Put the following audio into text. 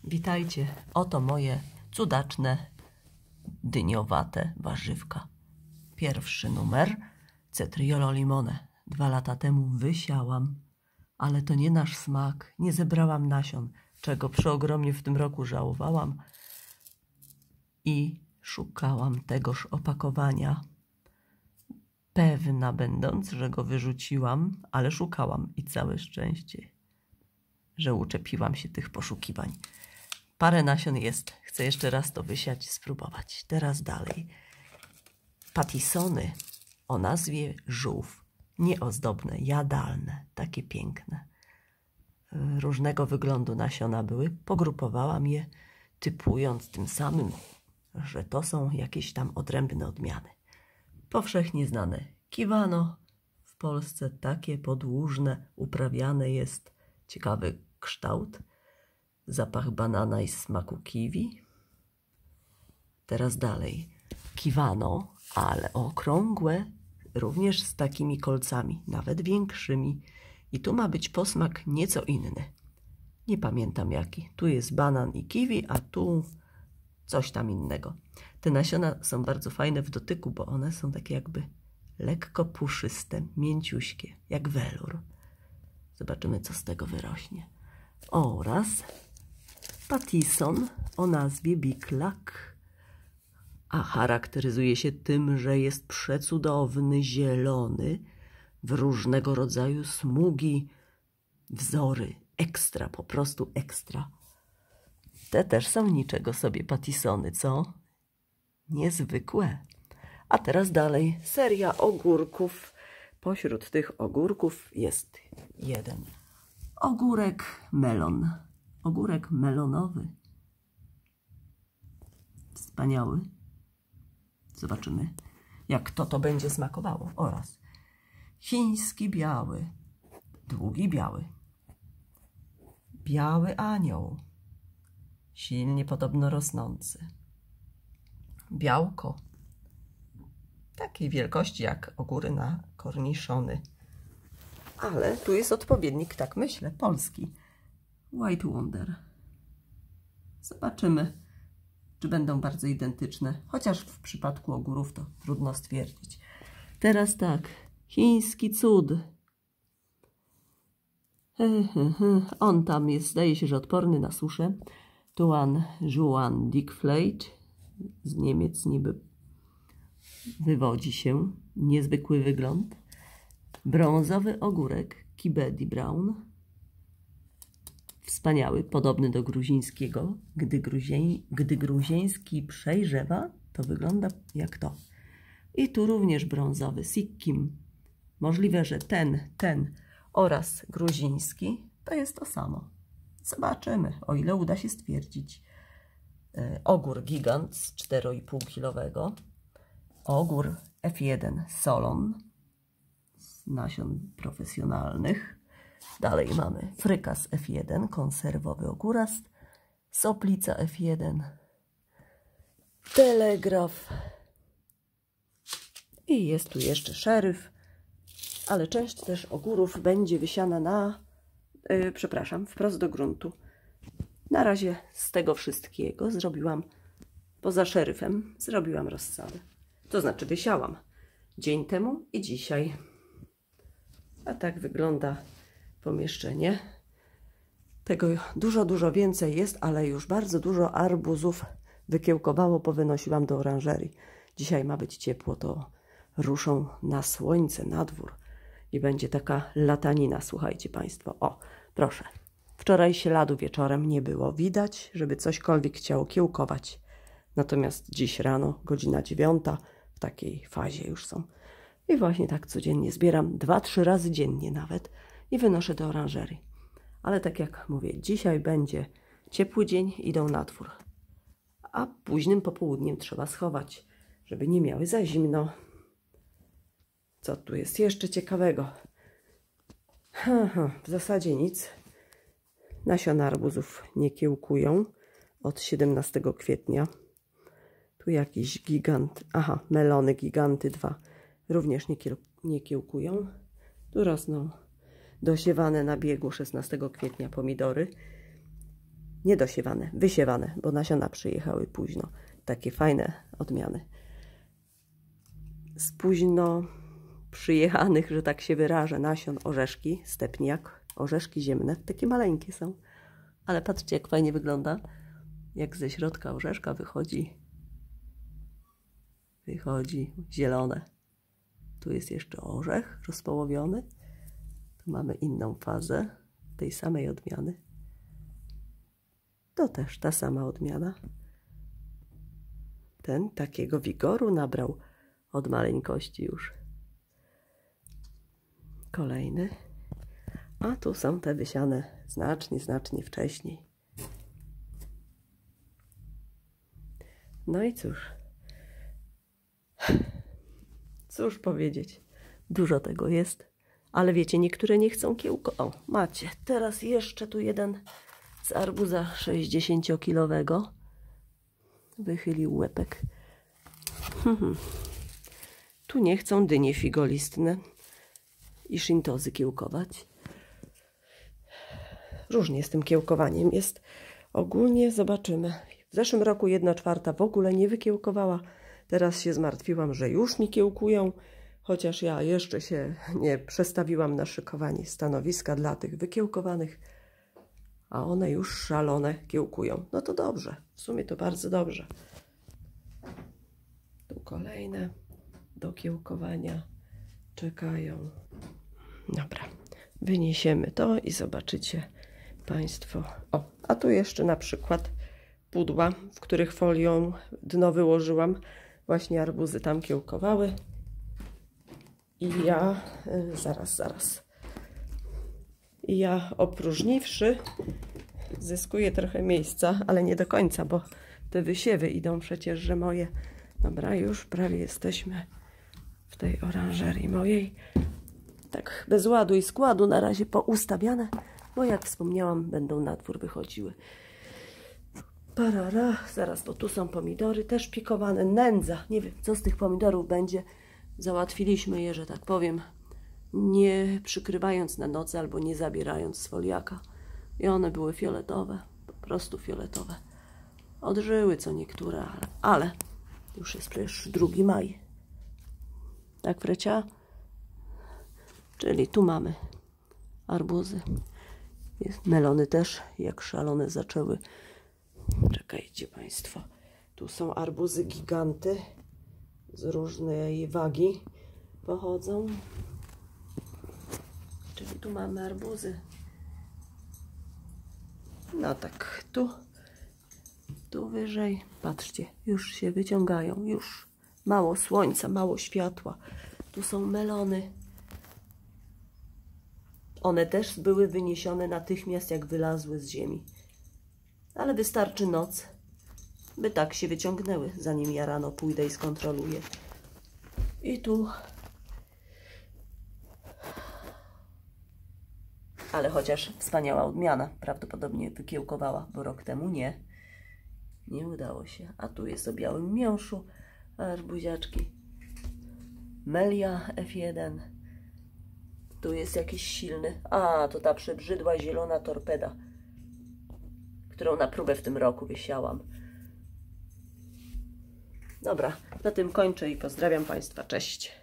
Witajcie, oto moje cudaczne, dyniowate warzywka. Pierwszy numer, Cetriolo limone. 2 lata temu wysiałam, ale to nie nasz smak, nie zebrałam nasion, czego przeogromnie w tym roku żałowałam i szukałam tegoż opakowania, pewna będąc, że go wyrzuciłam, ale szukałam i całe szczęście, że uczepiłam się tych poszukiwań. Parę nasion jest. Chcę jeszcze raz to wysiać, spróbować. Teraz dalej. Patisony o nazwie żółw. Nieozdobne, jadalne, takie piękne. Różnego wyglądu nasiona były. Pogrupowałam je, typując tym samym, że to są jakieś tam odrębne odmiany. Powszechnie znane kiwano. W Polsce takie podłużne, uprawiane jest. Ciekawy kształt. Zapach banana i smaku kiwi. Teraz dalej. Kiwano, ale okrągłe, również z takimi kolcami, nawet większymi. I tu ma być posmak nieco inny. Nie pamiętam jaki. Tu jest banan i kiwi, a tu coś tam innego. Te nasiona są bardzo fajne w dotyku, bo one są takie jakby lekko puszyste, mięciuśkie, jak welur. Zobaczymy, co z tego wyrośnie. Oraz patison o nazwie Big Luck, a charakteryzuje się tym, że jest przecudowny, zielony, w różnego rodzaju smugi, wzory, ekstra, po prostu ekstra. Te też są niczego sobie patisony, co? Niezwykłe. A teraz dalej, seria ogórków. Pośród tych ogórków jest jeden ogórek melon. Ogórek melonowy. Wspaniały. Zobaczymy, jak to będzie smakowało. Oraz chiński biały. Długi biały. Biały anioł. Silnie podobno rosnący. Białko. Takiej wielkości jak ogóry korniszony. Ale tu jest odpowiednik, tak myślę, polski. White Wonder. Zobaczymy, czy będą bardzo identyczne. Chociaż w przypadku ogórów to trudno stwierdzić. Teraz tak. Chiński cud. On tam jest, zdaje się, że odporny na suszę. Tuan Juan Dickflate. Z Niemiec niby wywodzi się. Niezwykły wygląd. Brązowy ogórek Kibedi Brown. Wspaniały, podobny do gruzińskiego. Gdy gruziński przejrzewa, to wygląda jak to. I tu również brązowy Sikkim. Możliwe, że ten oraz gruziński to jest to samo. Zobaczymy, o ile uda się stwierdzić. Ogór gigant z 4,5-kilowego. Ogór F1 Solon z nasion profesjonalnych. Dalej mamy frykas F1, konserwowy ogórast, soplica F1, telegraf i jest tu jeszcze szeryf, ale część też ogórów będzie wysiana wprost do gruntu. Na razie z tego wszystkiego zrobiłam, poza szeryfem, zrobiłam rozsadę. To znaczy wysiałam dzień temu i dzisiaj. A tak wygląda pomieszczenie. Tego dużo więcej jest, ale już bardzo dużo arbuzów wykiełkowało, powynosiłam do oranżerii. Dzisiaj ma być ciepło, to ruszą na słońce, na dwór i będzie taka latanina, słuchajcie Państwo. O, proszę. Wczoraj śladu wieczorem nie było widać, żeby cośkolwiek chciało kiełkować. Natomiast dziś rano, godzina 9, w takiej fazie już są. I właśnie tak codziennie zbieram, 2-3 razy dziennie nawet i wynoszę do oranżerii. Ale tak jak mówię, dzisiaj będzie ciepły dzień, idą na dwór. A późnym popołudniem trzeba schować, żeby nie miały za zimno. Co tu jest jeszcze ciekawego? W zasadzie nic. Nasiona arbuzów nie kiełkują od 17 kwietnia. Tu jakiś gigant, melony giganty 2 również nie kiełkują. Tu rosną dosiewane na biegu 16 kwietnia pomidory. nie dosiewane, wysiewane, bo nasiona przyjechały późno. Takie fajne odmiany. Z późno przyjechanych, że tak się wyrażę, nasion orzeszki, stepniak, orzeszki ziemne, takie maleńkie są. Ale patrzcie, jak fajnie wygląda, jak ze środka orzeszka wychodzi zielone. Tu jest jeszcze orzech rozpołowiony. Tu mamy inną fazę tej samej odmiany. To też ta sama odmiana. Ten takiego wigoru nabrał od maleńkości już. Kolejny. A tu są te wysiane znacznie wcześniej. No i cóż powiedzieć. Dużo tego jest. Ale wiecie, niektóre nie chcą kiełko. O, macie. Teraz jeszcze tu jeden z arbuza 60-kilowego. Wychylił łepek. Tu nie chcą dynie figolistne i szintozy kiełkować. Różnie z tym kiełkowaniem jest. Ogólnie zobaczymy. W zeszłym roku 1/4 w ogóle nie wykiełkowała. Teraz się zmartwiłam, że już mi kiełkują. Chociaż ja jeszcze się nie przestawiłam na szykowanie stanowiska dla tych wykiełkowanych. A one już szalone kiełkują. No to dobrze. W sumie to bardzo dobrze. Tu kolejne do kiełkowania czekają. Dobra. Wyniesiemy to i zobaczycie Państwo. O, a tu jeszcze na przykład pudła, w których folią dno wyłożyłam. Właśnie arbuzy tam kiełkowały. I ja, zaraz. I ja opróżniwszy, zyskuję trochę miejsca, ale nie do końca, bo te wysiewy idą przecież, że moje. Dobra, już prawie jesteśmy w tej oranżerii mojej. Tak bez ładu i składu na razie poustawiane, bo jak wspomniałam, będą na dwór wychodziły. Parara, zaraz, bo tu są pomidory też pikowane, nędza. Nie wiem, co z tych pomidorów będzie. Załatwiliśmy je, że tak powiem, nie przykrywając na noc albo nie zabierając z foliaka. I one były fioletowe, po prostu fioletowe. Odżyły co niektóre, ale już jest przecież 2 maj. Tak, Frecia? Czyli tu mamy arbuzy. Melony też jak szalone zaczęły. Czekajcie Państwo. Tu są arbuzy giganty. Z różnej wagi pochodzą. Czyli tu mamy arbuzy. No tak, tu wyżej. Patrzcie, już się wyciągają. Już mało słońca, mało światła. Tu są melony. One też były wyniesione natychmiast, jak wylazły z ziemi. Ale wystarczy noc, by tak się wyciągnęły, zanim ja rano pójdę i skontroluję. I tu. Ale chociaż wspaniała odmiana. Prawdopodobnie wykiełkowała, bo rok temu nie udało się. A tu jest o białym miąższu arbuziaczki. Melia F1. Tu jest jakiś silny. A, to ta przebrzydła zielona torpeda, którą na próbę w tym roku wysiałam. Dobra, na tym kończę i pozdrawiam Państwa. Cześć.